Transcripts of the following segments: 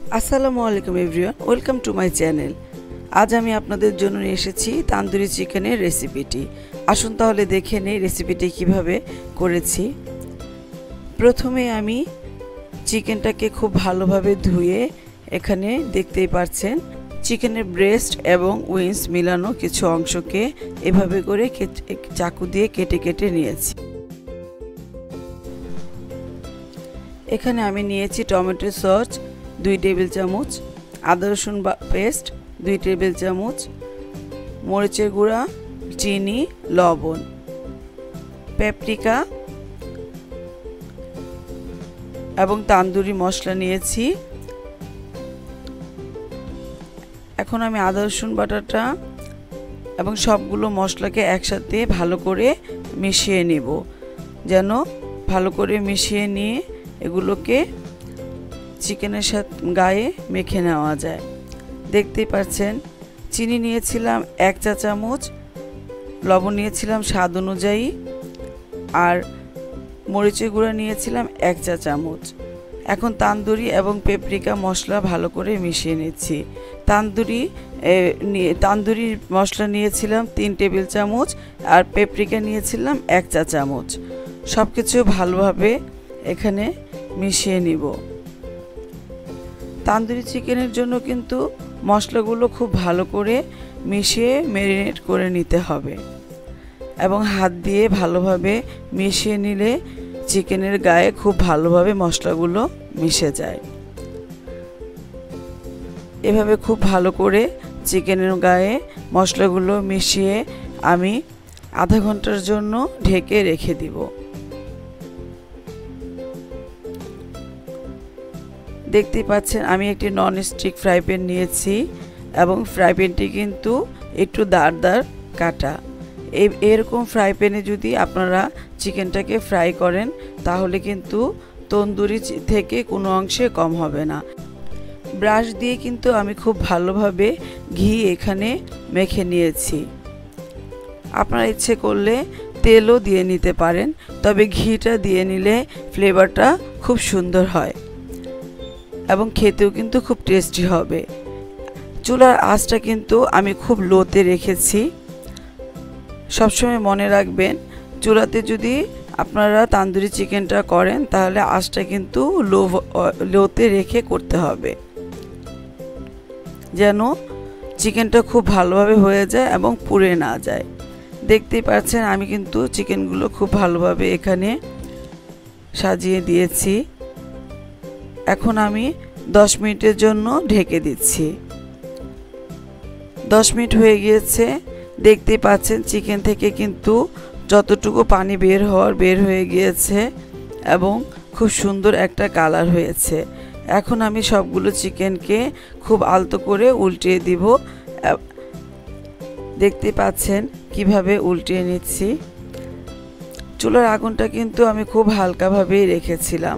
আসসালামু আলাইকুম everyone, welcome to my channel. আজ আমি আপনাদের জন্য নিয়ে এসেছি তান্দুরি চিকেনের রেসিপিটি। আসুন তাহলে দেখে নেই রেসিপিটি কিভাবে করেছি। প্রথমে আমি চিকেনটাকে খুব ভালোভাবে ধুয়ে এখানে দেখতেই পাচ্ছেন চিকেনের ব্রেস্ট এবং উইংস মিলানো কিছু অংশকে এভাবে করে চাকু দিয়ে কেটে কেটে নিয়েছি। এখানে আমি নিয়েছি টমেটো সস 2 টেবিল চামচ, আদা রসুন পেস্ট 2 টেবিল চামচ, মরিচের গুঁড়া, চিনি, লবণ, প্যাপরিকা এবং তান্দুরি মশলা নিয়েছি। এখন আমি আদা রসুন বাটাটা এবং সবগুলো মশলাকে একসাথে ভালো করে মিশিয়ে নেব, যেন ভালো করে মিশিয়ে নিয়ে এগুলোকে চিকেনের সাথে গায়ে মেখে নেওয়া যায়। দেখতেই পাচ্ছেন চিনি নিয়েছিলাম 1 চা চামচ, লবণ নিয়েছিলাম স্বাদ অনুযায়ী, আর মরিচের গুঁড়া নিয়েছিলাম 1 চা চামচ। এখন তান্দুরি এবং পেপরিকা মশলা ভালো করে মিশিয়ে নিচ্ছি। তান্দুরি মশলা নিয়েছিলাম 3 টেবিল চামচ আর পেপরিকা নিয়েছিলাম 1 চা চামচ। সব কিছু ভালোভাবে এখানে মিশিয়ে নিব। তান্দুরি চিকেনের জন্য কিন্তু মশলাগুলো খুব ভালো করে মিশিয়ে ম্যারিনেট করে নিতে হবে এবং হাত দিয়ে ভালোভাবে মিশিয়ে নিলে চিকেনের গায়ে খুব ভালোভাবে মশলাগুলো মিশে যায়। এভাবে খুব ভালো করে চিকেনের গায়ে মশলাগুলো মিশিয়ে আমি আধা ঘন্টার জন্য ঢেকে রেখে দিব। দেখতেই পাচ্ছেন আমি একটি নন স্টিক ফ্রাই প্যান নিয়েছি এবং ফ্রাই প্যানটি কিন্তু একটু দাঁড় কাটা। এরকম ফ্রাই প্যানে যদি আপনারা চিকেনটাকে ফ্রাই করেন তাহলে কিন্তু তন্দুরি থেকে কোনো অংশে কম হবে না। ব্রাশ দিয়ে কিন্তু আমি খুব ভালোভাবে ঘি এখানে মেখে নিয়েছি। আপনারা ইচ্ছে করলে তেলও দিয়ে নিতে পারেন, তবে ঘিটা দিয়ে নিলে ফ্লেভারটা খুব সুন্দর হয় এবং খেতেও কিন্তু খুব টেস্টি হবে। চুলার আঁচটা কিন্তু আমি খুব লোতে রেখেছি। সবসময় মনে রাখবেন, চুলাতে যদি আপনারা তান্দুরি চিকেনটা করেন তাহলে আঁচটা কিন্তু লোতে রেখে করতে হবে, যেন চিকেনটা খুব ভালোভাবে হয়ে যায় এবং পুড়ে না যায়। দেখতেই পাচ্ছেন আমি কিন্তু চিকেনগুলো খুব ভালোভাবে এখানে সাজিয়ে দিয়েছি। এখন আমি 10 মিনিটের জন্য ঢেকে দিচ্ছি। 10 মিনিট হয়ে গিয়েছে। দেখতে পাচ্ছেন চিকেন থেকে কিন্তু যতটুকু পানি বের হয়ে গিয়েছে এবং খুব সুন্দর একটা কালার হয়েছে। এখন আমি সবগুলো চিকেনকে খুব আলতো করে উল্টিয়ে দিব। দেখতে পাচ্ছেন কিভাবে উল্টিয়ে নিচ্ছি। চুলার আগুনটা কিন্তু আমি খুব হালকাভাবেই রেখেছিলাম।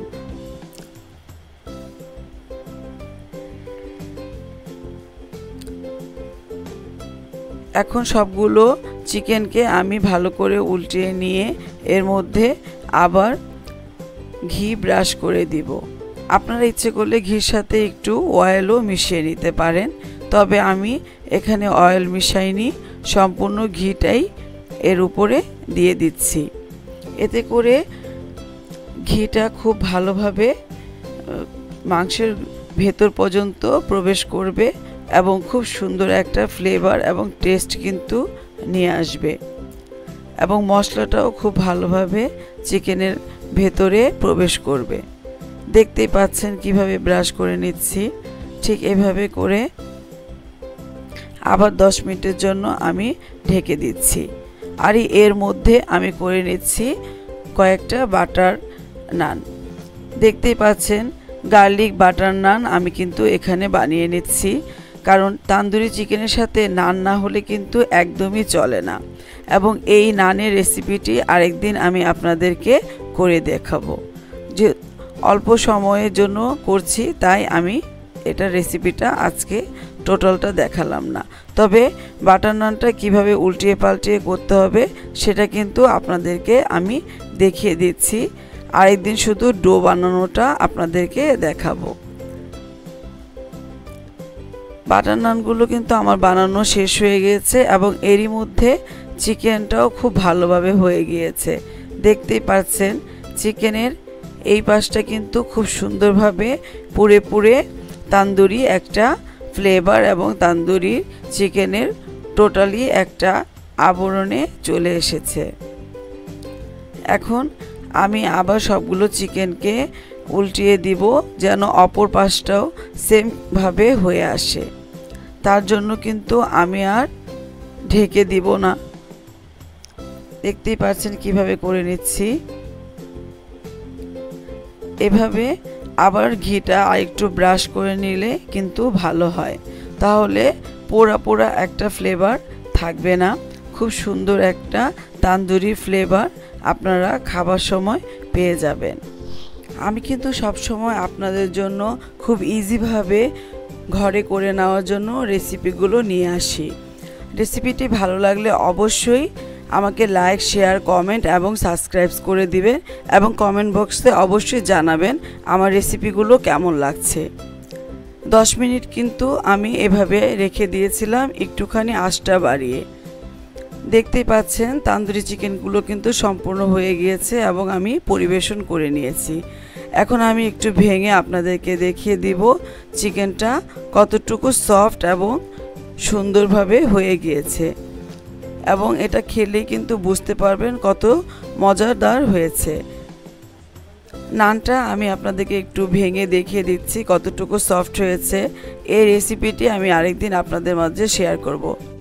এখন সবগুলো চিকেনকে আমি ভালো করে উল্টিয়ে নিয়ে এর মধ্যে আবার ঘি ব্রাশ করে দিব। আপনারা ইচ্ছে করলে ঘির সাথে একটু অয়েলও মিশিয়ে নিতে পারেন, তবে আমি এখানে অয়েল মিশাইনি, সম্পূর্ণ ঘিটাই এর উপরে দিয়ে দিচ্ছি। এতে করে ঘিটা খুব ভালোভাবে মাংসের ভেতর পর্যন্ত প্রবেশ করবে এবং খুব সুন্দর একটা ফ্লেভার এবং টেস্ট কিন্তু নিয়ে আসবে এবং মশলাটাও খুব ভালোভাবে চিকেনের ভেতরে প্রবেশ করবে। দেখতেই পাচ্ছেন কিভাবে ব্রাশ করে নিচ্ছি। ঠিক এভাবে করে আবার 10 মিনিটের জন্য আমি ঢেকে দিচ্ছি। আর এর মধ্যে আমি করে নিচ্ছি কয়েকটা বাটার নান। দেখতেই পাচ্ছেন গার্লিক বাটার নান আমি কিন্তু এখানে বানিয়ে নিচ্ছি, কারণ তান্দুরি চিকেনের সাথে নান না হলে কিন্তু একদমই চলে না। এবং এই নানের রেসিপিটি আরেকদিন আমি আপনাদেরকে করে দেখাবো। যে অল্প সময়ের জন্য করছি তাই আমি এটা রেসিপিটা আজকে টোটালটা দেখালাম না, তবে বাটার নানটা কিভাবে উল্টিয়ে পাল্টিয়ে করতে হবে সেটা কিন্তু আপনাদেরকে আমি দেখিয়ে দিচ্ছি। আরেকদিন শুধু ডো বানানোটা আপনাদেরকে দেখাবো। বাটার নানগুলো কিন্তু আমার বানানো শেষ হয়ে গিয়েছে এবং এরই মধ্যে চিকেনটাও খুব ভালোভাবে হয়ে গিয়েছে। দেখতেই পাচ্ছেন চিকেনের এই পাশটা কিন্তু খুব সুন্দরভাবে পুড়ে পুড়ে তান্দুরি একটা ফ্লেভার এবং তান্দুরি চিকেনের টোটালি একটা আবরণে চলে এসেছে। এখন আমি আবার সবগুলো চিকেনকে উল্টিয়ে দিব যেন অপর পাশটাও সেমভাবে হয়ে আসে। তার জন্য কিন্তু আমি আর ঢেকে দিব না। দেখতেই পাচ্ছেন কিভাবে করে নিচ্ছি। এভাবে আবার ঘিটা আরেকটু ব্রাশ করে নিলে কিন্তু ভালো হয়, তাহলে পোড়া পোড়া একটা ফ্লেভার থাকবে না, খুব সুন্দর একটা তান্দুরি ফ্লেভার আপনারা খাবার সময় পেয়ে যাবেন। আমি কিন্তু সব সময় আপনাদের জন্য খুব ইজিভাবে ঘরে করে নেওয়ার জন্য রেসিপিগুলো নিয়ে আসি। রেসিপিটি ভালো লাগলে অবশ্যই আমাকে লাইক, শেয়ার, কমেন্ট এবং সাবস্ক্রাইব করে দিবেন এবং কমেন্ট বক্সে অবশ্যই জানাবেন আমার রেসিপিগুলো কেমন লাগছে। 10 মিনিট কিন্তু আমি এভাবে রেখে দিয়েছিলাম একটুখানি আঁচটা বাড়িয়ে। দেখতেই পাচ্ছেন তান্দুরি চিকেনগুলো কিন্তু সম্পূর্ণ হয়ে গিয়েছে এবং আমি পরিবেশন করে নিয়েছি। এখন আমি একটু ভেঙে আপনাদেরকে দেখিয়ে দিব চিকেনটা কতটুকু সফট এবং সুন্দরভাবে হয়ে গিয়েছে, এবং এটা খেলেই কিন্তু বুঝতে পারবেন কত মজাদার হয়েছে। নানটা আমি আপনাদেরকে একটু ভেঙে দেখিয়ে দিচ্ছি কতটুকু সফট হয়েছে। এই রেসিপিটি আমি আরেকদিন আপনাদের মাঝে শেয়ার করব।